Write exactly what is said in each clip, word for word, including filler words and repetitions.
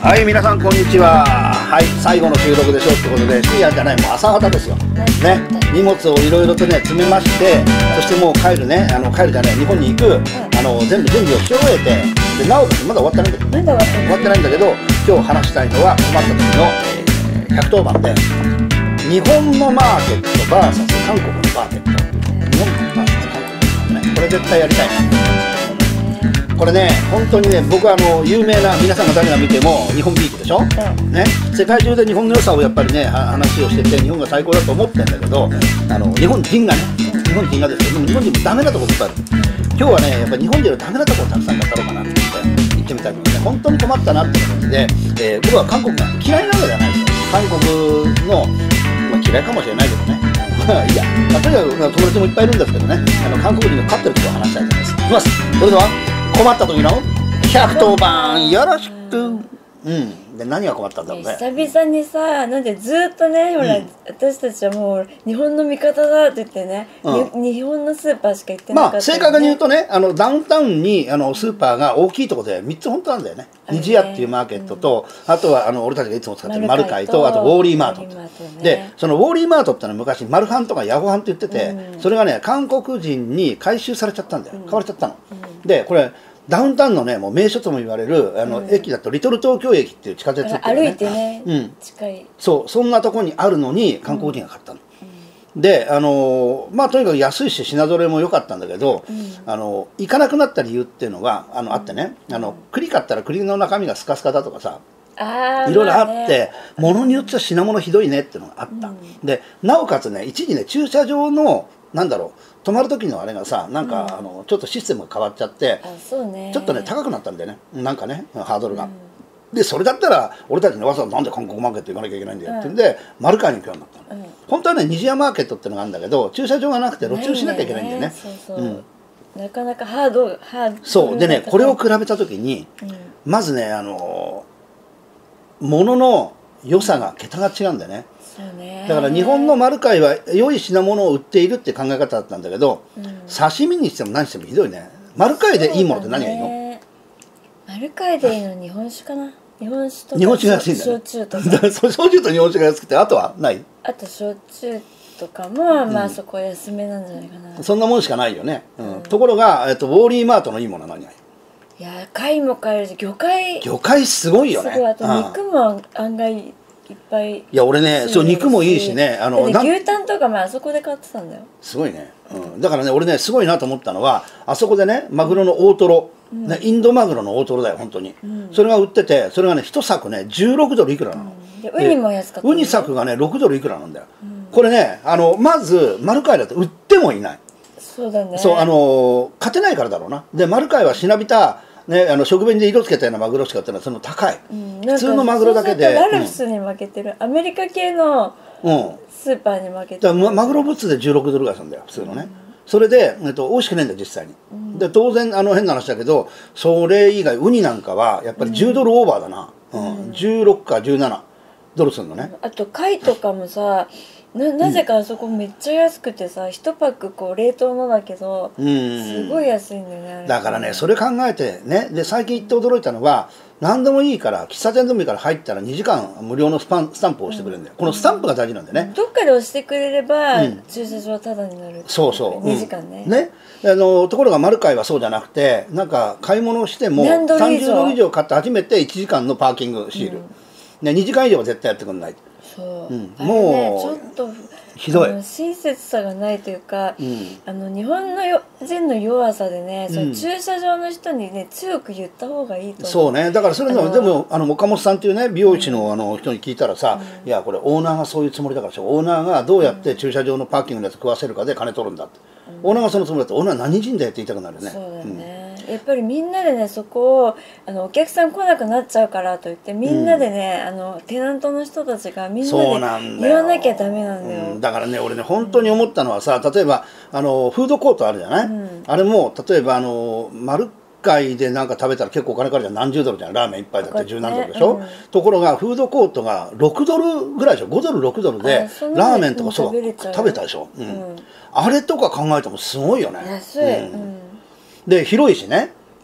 はい、皆さんこんにちは。はい、最後の収録でしょってことで、深夜じゃない、もう朝方ですよ。ね、荷物をいろいろとね、詰めまして、そしてもう帰るね、あの帰るじゃない、日本に行く、あの全部準備をし終えて、でなおかつまだ終わってないんだけどね。 まだ終わってない終わってないんだけど、今日話したいのは困った時の、えー、ひゃくとおばんで、日本のマーケット ブイエス 韓国のマーケット。日本のマーケット、韓国のね、これ絶対やりたいな。これね、本当にね、僕はあの有名な、皆さんが誰が見ても日本ビーフでしょ、うん、ね、世界中で日本の良さをやっぱりね、話をしてて、日本が最高だと思ってるんだけど、あの日本人がね、日本人がですけど、でも日本人もダメなところいっぱいある。今日はね、やっぱり日本人のダメなところをたくさん語ろうかなって言ってみたいと思いますね。本当に困ったなっていう感じで、えー、僕は韓国が嫌いなわけじゃないですよ。韓国の、まあ、嫌いかもしれないけどね。いや、まあ、とにかく友達もいっぱいいるんですけどね、あの韓国人の勝ってることを話したいと思います。いきます。それでは困った時のひゃくとおばんよろしく。うん。で何が困ったんだろうね。 久々にさ、なんでずっとね、ほら、うん、私たちはもう日本の味方だって言ってね、うん、日本のスーパーしか行ってなかった、ね。まあ正確に言うとね、あのダウンタウンにあのスーパーが大きいところでみっつ本当なんだよね。虹屋っていうマーケットと、うん、あとはあの俺たちがいつも使ってるマルカイと、あとウォーリーマート。ね、でそのウォーリーマートってのは昔マルハンとかヤホハンって言ってて、うん、それがね韓国人に回収されちゃったんだよ。買われちゃったの。うん、でこれダウンタウンのね、もう名所とも言われるあの、うん、駅だとリトル東京駅っていう地下鉄っていう、 ね、歩いてね、うん、近い。 そう、そんなとこにあるのに韓国人が買ったの。うん、で、あのまあとにかく安いし品揃えも良かったんだけど、うん、あの行かなくなった理由っていうのがあの、うん、あってね、あの栗買ったら栗の中身がスカスカだとかさ。いろいろあって、ものによっては品物ひどいねっていうのがあった。うん、でなおかつね、一時ね駐車場のなんだろう、止まる時のあれがさ、なんか、うん、あのちょっとシステムが変わっちゃって、 そうね、 ちょっとね高くなったんだよね、なんかねハードルが。うん、でそれだったら俺たちにわざわざなんで韓国マーケット行かなきゃいけないんだよって言うんで、うん、マルカイに行くようになったの。うん、本当はね虹屋マーケットってのがあるんだけど、駐車場がなくて路駐しなきゃいけないんだよね。 なかなかハードハードそうでね、これを比べた時に、うん、まずねあの物の良さが桁が違うんだよね。だから日本のマルカイは良い品物を売っているって考え方だったんだけど、うん、刺身にしても何してもひどいね。マルカイでいいものって何がいいの？ね、 マルカイでいいの日本酒かな。日本酒とか日本酒が安いんだね。 焼酎とか焼酎と日本酒が安くて、あとはない？ あと焼酎とかも、うん、まあそこは安めなんじゃないかな。 そんなもんしかないよね。うんうん、ところが、えっと、ウォーリーマートのいいものは何がいい？ いや貝も買えるし、魚介魚介すごいよね。 すごい。あと肉も案外いっぱい。 いや俺ね、そう肉もいいしね、 あの牛タンとかもあそこで買ってたんだよ。 すごいね。うん、だからね俺ねすごいなと思ったのは、あそこでねマグロの大トロ、うん、ね、インドマグロの大トロだよ本当に、うん、それが売ってて、それがね一柵ねじゅうろくドルいくらなの。 うん、でウニも安かった、ね、 ウニ柵がねろくドルいくらなんだよ。うん、これねあのまずマルカイだと売ってもいない。 そうだね。 そうあの勝てないからだろうな。でマルカイはしなびたね、あの食紅で色つけたようなマグロしか売ってない。その高い、うん、普通のマグロだけでラルフスに負けてる、うん、アメリカ系のスーパーに負けてる、 うん、マグロブツでじゅうろくドルぐらいするんだよ普通のね。うん、それで、えっと、美味しくないんだよ実際に。うん、で当然あの変な話だけど、それ以外ウニなんかはやっぱりじゅうドルオーバーだな。うん、うん、じゅうろくかじゅうななドルするのね。 あと貝とかもさ、な, なぜかあそこめっちゃ安くてさ、いちパックこう冷凍のだけど、うん、すごい安いんだよね。 だからねそれ考えてね、で最近行って驚いたのは、何でもいいから喫茶店でもいいから入ったらにじかん無料のスパンスタンプを押してくれるんだよ。うん、このスタンプが大事なんだよね。 どっかで押してくれれば、うん、駐車場はタダになる。 そうそう、 にじかんね。 うん、ねあのところがマルカイはそうじゃなくて、なんか買い物をしてもさんじゅうドル以上買って初めていちじかんのパーキングシール、うん、ね、にじかん以上は絶対やってくんない。 そう、うん、もうちょっとひどい親切さがないというか、うん、あの日本のよ人の弱さでね、うん、その駐車場の人にね強く言った方がいいと思う。 そうね、だからそれのでもあの岡本さんっていうね美容師のあの人に聞いたらさ、うん、いやこれオーナーがそういうつもりだから、オーナーがどうやって駐車場のパーキングのやつ食わせるかで金取るんだって、うん、オーナーがそのつもりだって、オーナー何人だよって言いたくなるね。 そうだね、うん、やっぱりみんなでねそこをあのお客さん来なくなっちゃうからといってみんなでね、うん、あのテナントの人たちがみんなで言わなきゃダメなんだよ。 うん、だからね俺ね本当に思ったのはさ、例えばあのフードコートあるじゃない、うん、あれも例えばあのマルカイでなんか食べたら結構お金かかるじゃん。何十ドルじゃん、ラーメン一杯だって十何ドルでしょ、ね、うん、ところがフードコートがろくドルぐらいでしょ、ごドルろくドルでラーメンとかそう食べたでしょ、うん、うん、あれとか考えてもすごいよね。 安い、うん、 で広いしね。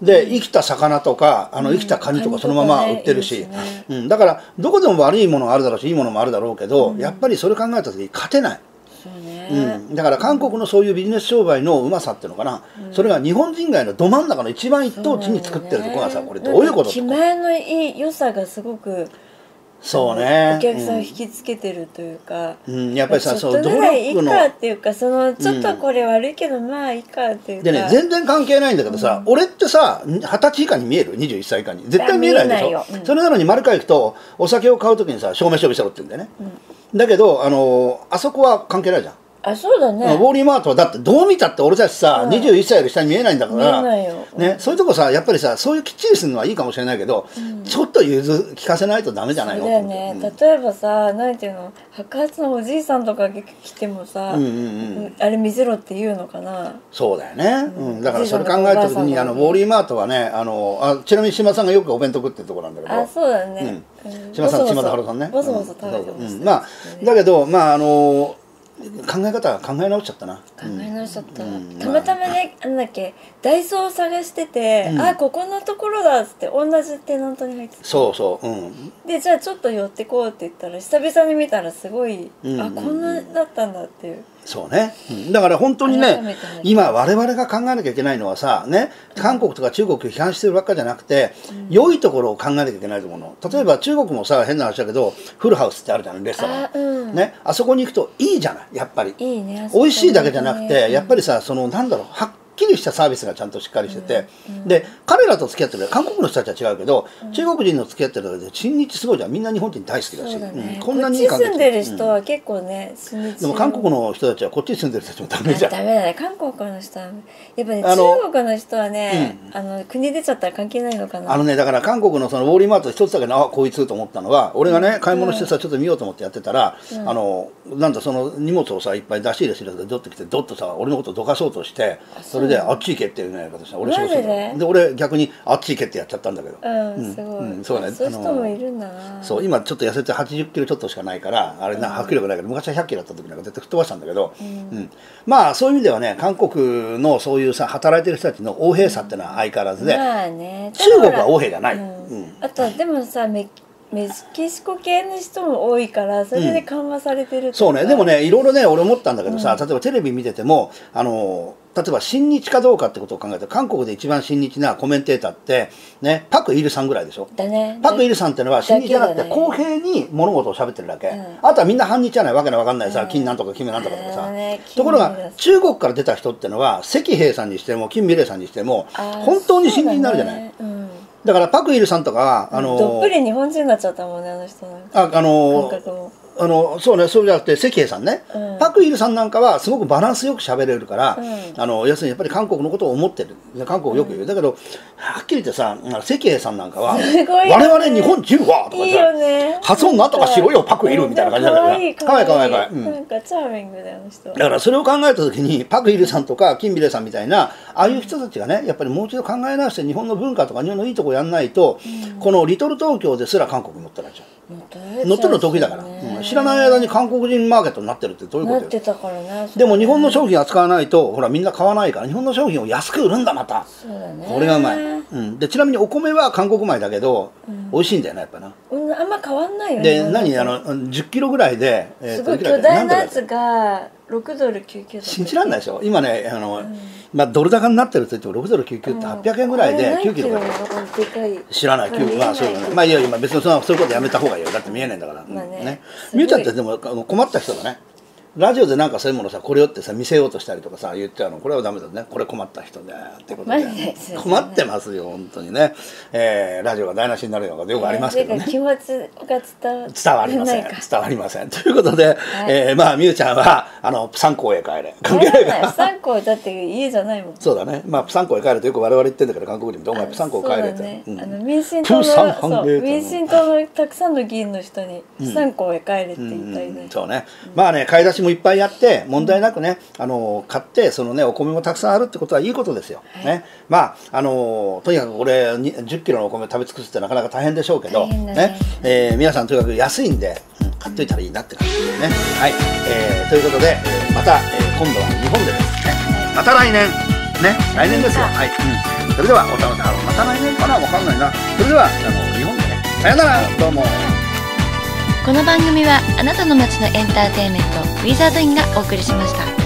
で生きた魚とかあの生きたカニとかそのまま売ってるし、うん、だからどこでも悪いものがあるだろうしいいものもあるだろうけど、やっぱりそれ考えた時に勝てない。うん、だから韓国のそういうビジネス商売のうまさっていうのかな、うん、それが日本人街のど真ん中の一番一等地に作ってるところがさ、これどういうこと？ 気前のいい良さがすごくそうね、 お客さんを引きつけてるというか、 うん、やっぱりさ、 ちょっとぐらいいいかっていうか、そのちょっとこれ悪いけどまあいいかっていうか、 でね、全然関係ないんだけどさ、うん、俺ってさはたち以下に見える？にじゅういっさい以下に絶対見えないでしょ、うん、それなのに丸川行くとお酒を買うときにさ証明書見せろって言うんだよね、うん、だけどあのあそこは関係ないじゃん。 あ、そうだね。 ウォーリーマートはだってどう見たって俺たちさ、うん、にじゅういっさいより下に見えないんだから、 見えないよ、 ね、そういうとこさやっぱりさそういうきっちりするのはいいかもしれないけど、うん、ちょっと融通聞かせないとダメじゃないの。 そうだよね、うん、例えばさなんていうの白髪のおじいさんとか来てもさ、うんうんうん、あれ見せろって言うのかな。 そうだよね、うん、だからそれ考えた時にあのウォーリーマートはねあのあちなみに島さんがよくお弁当食ってるところなんだけど。 あ、そうだね、 うん、島さん島田春さんねボソボソ食べてました、 うん、まあだけどまああの考え方は考え直しちゃったな。考え直しちゃった、うん、たまたまね、なんだっけダイソーを探してて、うん、あここのところだっつって同じテナントに入ってて、 そうそう、うん、 でじゃあちょっと寄ってこうって言ったら久々に見たらすごい、うん、あこんなだったんだっていう。 そうね、うん、だから本当にね今我々が考えなきゃいけないのはさね韓国とか中国を批判してるばっかじゃなくて、うん、良いところを考えなきゃいけないと思うの。例えば中国もさ変な話だけどフルハウスってあるじゃないレストラン あ,、うん、ね、あそこに行くといいじゃないやっぱりいい、ね、美味しいだけじゃなくて、うん、やっぱりさそのなんだろうはっきりしたサービスがちゃんとしっかりしてて、うんうん、で彼らと付き合ってる韓国の人たちは違うけど、うん、中国人の付き合ってるだけで親日すごいじゃん。みんな日本人大好きだし、 だね、 うん、 こんなにいい関係。こっち住んでる人は結構ね、親日、うん、 でも韓国の人たちはこっちに住んでる人たちもダメじゃん。 ダメだね韓国の人はやっぱね中国の人はね、うん、あの国出ちゃったら関係ないのかな。 あのねだから韓国のそのウォーリーマート一つだけあこいつと思ったのは俺がね買い物してさちょっと見ようと思ってやってたら、うん、あのなんだその荷物をさいっぱい出し入れするやつがドッと来てドッとさ俺のことどかそうとしてそれであっち行けっていうね俺そうしてで, で俺逆にあっち行けってやっちゃったんだけど、 うんすごい、うん、そうね、そういう人もいるんだな。 そう今ちょっと痩せてはちじゅっキロちょっとしかないからあれな迫力ないけど昔はひゃっキロだった時なんか絶対吹っ飛ばしたんだけど、うんうん、まあそういう意味ではね韓国のそういうさ働いてる人たちの横柄さってのは相変わらずで、 まあね、 中国は横柄じゃない、うんうん、あとでもさメメキシコ系の人も多いからそれで緩和されてる、うん、 そうね。でもねいろいろね俺思ったんだけどさ、うん、例えばテレビ見ててもあの例えば親日かどうかってことを考えて韓国で一番親日なコメンテーターってねパク・イルさんぐらいでしょ。 だね。 パク・イルさんってのは親日じゃなくて公平に物事を喋ってるだけ、うん、あとはみんな反日じゃないわけのわかんないさ、うん、金なんとか金なんとかとかさ、ね、ところが中国から出た人ってのは石平さんにしても金美玲さんにしても本当に親日になるじゃない。だからパク・イルさんとかはあのー、 どっぷり日本人になっちゃったもんねあの人なんか。 あ、あのー、あのそうねそうじゃなくて石平さんね、うん、パク・イルさんなんかはすごくバランスよく喋れるから、うん、あの要するにやっぱり韓国のことを思ってる韓国をよく言う、うん、だけどはっきり言ってさ石平さんなんかは、ね、我々日本人はとかさいいよ、ね、発音なんとかしろよパク・イルみたいな感じだからかわいいかわいいかわいい、 なんかチャーミングだよあの人。だからそれを考えた時にパク・イルさんとか金美玲さんみたいなああいう人たちがねやっぱりもう一度考え直して日本の文化とか日本のいいとこやんないと、うん、このリトル東京ですら韓国に乗ってられちゃう。乗ってるの得意だから、うん、知らない間に韓国人マーケットになってるってどういうことよ。 なってたからね。 でも日本の商品扱わないとほらみんな買わないから日本の商品を安く売るんだまた。 そうだね。 これがうまい、うん、でちなみにお米は韓国米だけど、うん、美味しいんだよねやっぱな、 うん、あんま変わんないよね。 で何あのじゅっキロぐらいで、 えー、すごい巨大なやつがろくドルきゅうじゅうきゅうだった。 信じらんないでしょ今ねあの、うんまあ、ドル高になってると言ってもろくドルきゅうじゅうきゅうってはっぴゃくえんぐらいできゅうキロだから知らないきゅうまあそういうのまあいや今別にそういうことやめた方がいいよだって見えないんだから、まあねね、みゆちゃんってでも困った人だね。ラジオでなんかそういうものさこれをってさ見せようとしたりとかさ言っちゃうのこれはダメだね。これ困った人だってことで困ってますよ本当にね、えー、ラジオが台無しになるようなことよくありますけどね。 気持ちが伝わ伝わりません伝わりませんということで、はいえー、まあみゆちゃんはあのプサン港へ帰れ関係ないからプサン港だって家じゃないもん。 そうだねまあプサン港へ帰れとよく我々言ってんだけど韓国人もお前プサン港帰れって、 ねうん、あの民進党のそう民進党のたくさんの議員の人にプサン港へ帰れって言いたいね、 うんうん、そうね、うん、まあね買い出しもいっぱいやって問題なくねあの買ってそのねお米もたくさんあるってことはいいことですよ、はい、ねまああのとにかくこれじゅっキロのお米食べ尽くすってなかなか大変でしょうけど、ねねえー、皆さんとにかく安いんで、うん、買っといたらいいなって感じですね。はい、えー、ということで、えー、また、えー、今度は日本でですねまた来年ね、来年ですよ。はい、うん、それではお楽しみ、また来年かな、わかんないな。それではあの日本でね、さよなら、どうも。 この番組はあなたの街のエンターテインメントウィザードインがお送りしました。